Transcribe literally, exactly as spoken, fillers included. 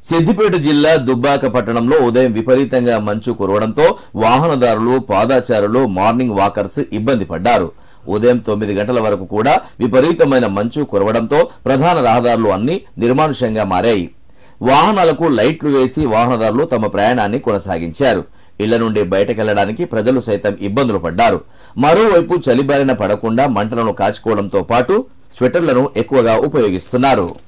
సిద్దిపేట జిల్లా దుబ్బాక పట్టణంలో ఉదయం విపరీతంగా మంచు కురవడంతో వాహనదారులు పాదచారులు మార్నింగ్ వాకర్స్ ఇబ్బంది పడ్డారు. ఉదయం తొమ్మిది గంటల వరకు కూడా విపరీతమైన మంచు కురవడంతో ప్రధాన రహదారులు అన్ని నిర్మానుష్యంగా మారాయి. వాహనాలకు లైట్లు వేసి వాహనదారులు తమ ప్రయాణాన్ని కొనసాగించారు. ఇళ్ల నుండి బయటకెళ్లడానికి ప్రజలు సైతం ఇబ్బందులు పడ్డారు. మరోవైపు చలిబారిన పడకుండా మంటలను కాచుకోవడంతో పాటు స్వెటర్లను ఎక్కువగా ఉపయోగిస్తున్నారు.